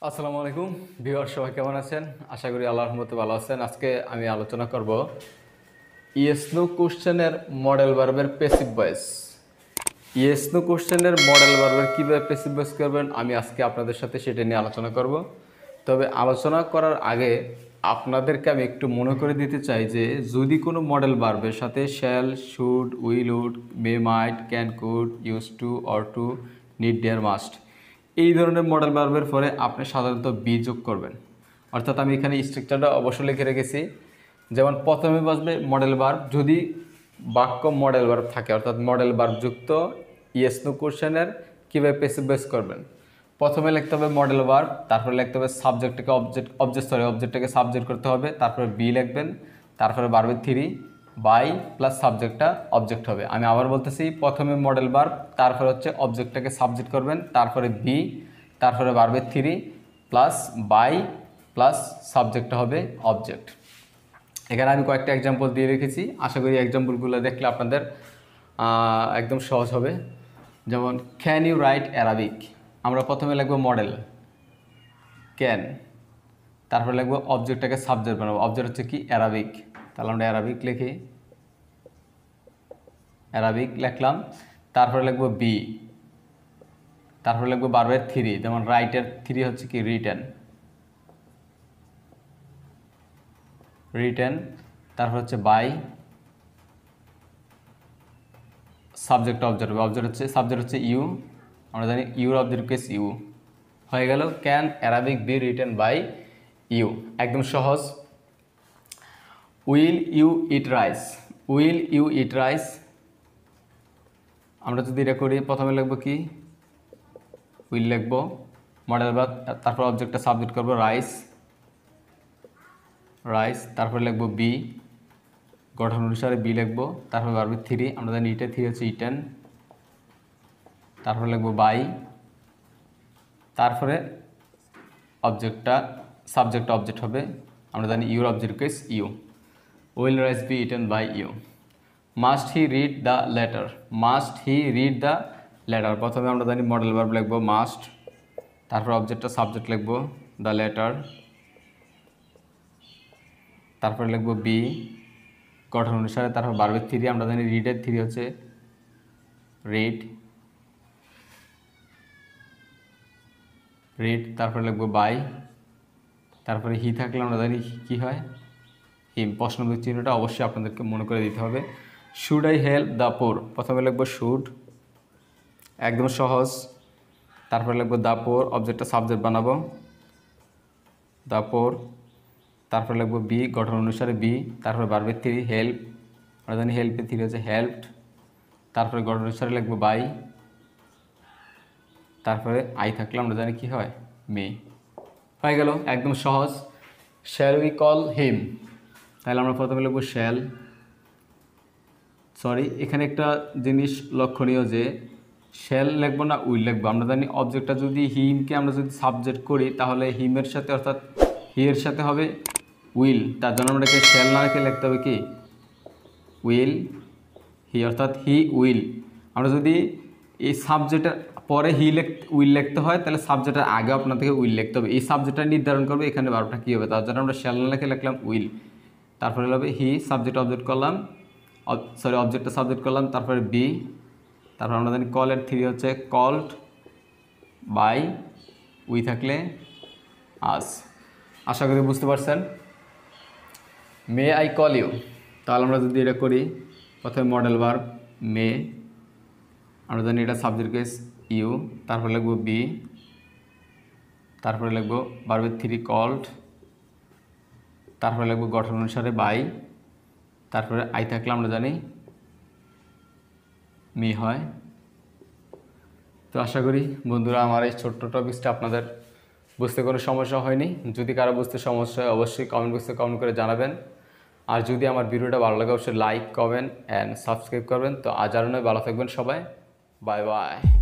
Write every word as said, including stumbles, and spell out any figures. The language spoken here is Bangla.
আসসালামু আলাইকুম ভিউয়ার, সবাই কেমন আছেন? আশা করি আল্লাহর রহমতে ভালো আছেন। আজকে আমি আলোচনা করব ইয়েস নো কোশ্চেনের মডেল ভার্বের প্যাসিভ ভয়েস। ইয়েস নো কোশ্চেনের মডেল ভার্বের কীভাবে প্যাসিভ ভয়েস করবেন আমি আজকে আপনাদের সাথে সেটা নিয়ে আলোচনা করব। তবে আলোচনা করার আগে আপনাদেরকে আমি একটু মনে করে দিতে চাই যে যদি কোনো মডেল ভার্বের সাথে shall, should, will, would, may, might, can, could, use to, or to, need, dare, must এই ধরনের মডেল ভার্বের পরে আপনি সাধারণত বি যোগ করবেন। অর্থাৎ আমি এখানে স্ট্রাকচারটা অবশ্যই লিখে রেখেছি। যেমন প্রথমে বসবে মডেল ভার্ব, যদি বাক্য মডেল ভার্ব থাকে অর্থাৎ মডেল ভার্বযুক্ত ইয়েস নো কোশ্চেনের কীভাবে প্যাসিভ ভয়েস করবেন। প্রথমে লিখতে হবে মডেল ভার্ব, তারপরে লিখতে হবে সাবজেক্টটাকে অবজেক্ট অবজেক্ট সরি অবজেক্টটাকে সাবজেক্ট করতে হবে, তারপরে বি লিখবেন, তারপরে ভার্বের থ্রি বাই প্লাস সাবজেক্টটা অবজেক্ট হবে। আমি আবার বলতেছি, প্রথমে মডেল ভার্ব, তারপরে হচ্ছে অবজেক্টটাকে সাবজেক্ট করবেন, তারপরে বি, তারপরে ভার্বের থ্রি প্লাস বাই প্লাস সাবজেক্টটা হবে অবজেক্ট। এখানে আমি কয়েকটা এক্সাম্পল দিয়ে রেখেছি, আশা করি এক্সাম্পলগুলো দেখলে আপনাদের একদম সহজ হবে। যেমন ক্যান ইউ রাইট অ্যারাবিক, আমরা প্রথমে লিখবো মডেল ক্যান, তারপরে লিখবো অবজেক্টটাকে সাবজেক্ট বানাবো, অবজেক্ট হচ্ছে কি অ্যারাবিক, তাহলে আমরা অ্যারাবিক লিখি, অ্যারাবিক লিখলাম, তারপরে লিখবো বি, তারপরে লিখবো ভার্বের থ্রি, যেমন রাইটের থ্রি হচ্ছে কি রিটেন, রিটেন, তারপর হচ্ছে বাই, সাবজেক্ট অবজেক্ট হবে, অবজেক্ট হচ্ছে সাবজেক্ট হচ্ছে ইউ, আমরা জানি ইউর অবজেক্ট কেস ইউ, হয়ে গেল can Arabic be written by you, একদম সহজ। Will you eat rice, will you eat rice, আমরা যদি এটা করি প্রথমে লিখবো কি উইল লিখবো, মডেল ভার্ব, তারপর অবজেক্টটা সাবজেক্ট করবো রাইস, রাইস, তারপর লিখবো বি, গঠন অনুসারে বি লিখবো, তারপর ভার্বের থ্রি, আমরা জানি ইটের থ্রি হচ্ছে ইটেন, তারপর লিখবো বাই, তারপরে অবজেক্টটা সাবজেক্ট অবজেক্ট হবে, আমরা জানি your object case you, will rice be eaten by you. Must he read the letter, must he read the letter, প্রথমে আমরা জানি মডেল ভার্ব লিখবো মাস্ট, তারপর অবজেক্টটা সাবজেক্ট লিখবো দ্য লেটার, তারপরে লিখবো বি, গঠন অনুসারে, তারপর ভার্বের থ্রি, আমরা জানি রিডের থ্রি হচ্ছে রিড, রিড, তারপরে লিখবো বাই, তারপরে হি থাকলে আমরা জানি কি হয় হিম, প্রশ্নবোধক চিহ্নটা অবশ্যই আপনাদেরকে মনে করে দিতে হবে। Should I help the poor, প্রথমে লিখবো শুড, একদম সহজ, তারপরে লিখবো দ্য পোর, অবজেক্টটা সাবজেক্ট বানাবো দ্য পোর, তারপরে লিখবো বি, গঠন অনুসারে বি, তারপরে ভার্বের থ্রি হেল্প, আমরা জানি হেল্পের থ্রি হচ্ছে হেল্পড, তারপরে গঠন অনুসারে লিখবো বাই, তারপরে আই থাকলে আমরা জানি কি হয় মে, হয়ে গেল একদম সহজ। শ্যাল উই কল হিম, তাহলে আমরা প্রথমে লিখবো শ্যাল, সরি এখানে একটা জিনিস লক্ষণীয় যে শ্যাল লিখবো না উইল লিখবো, আমরা জানি অবজেক্টটা যদি হিমকে আমরা যদি সাবজেক্ট করি তাহলে হিমের সাথে অর্থাৎ হি এর সাথে হবে উইল, তার জন্য আমাদেরকে শ্যাল না রেখে লিখতে হবে কি উইল হি, অর্থাৎ হি উইল। আমরা যদি এই সাবজেক্টের পরে হি লিখ উইল লিখতে হয় তাহলে সাবজেক্টের আগে আপনাদেরকে উইল লিখতে হবে, এই সাবজেক্টটা নির্ধারণ করবে এখানে ভার্বটা কী হবে, তার জন্য আমরা শ্যাল না লিখে লিখলাম উইল, তারপরে হবে হি, সাবজেক্ট অবজেক্ট করলাম, সরি অবজেক্টটা সাবজেক্ট করলাম, তারপরে বি, তারপর আমরা জানি কলের থ্রি হচ্ছে কল্ড বাই, উই থাকলে আস। আশা করি বুঝতে পারছেন। মে আই কল ইউ, তাহলে আমরা যদি এটা করি প্রথমে মডেল ভার্ব মে, আমরা জানি এটা সাবজেক্ট কেস ইউ, তারপরে লিখবো বি, তারপরে লিখবো ভার্বের থ্রি কল্ড, তারপরে লিখবো গঠন অনুসারে বাই, তারপরে আই থাকলে আমরা জানি মি হয়। তো আশা করি বন্ধুরা আমার এই ছোট্ট টপিক্সটা আপনাদের বুঝতে কোনো সমস্যা হয়নি। যদি কারো বুঝতে সমস্যা হয় অবশ্যই কমেন্ট বক্সে কমেন্ট করে জানাবেন, আর যদি আমার ভিডিওটা ভালো লাগে অবশ্যই লাইক কমেন্ট অ্যান্ড সাবস্ক্রাইব করবেন। তো আজ আর নয়, ভালো থাকবেন সবাই, বাই বাই।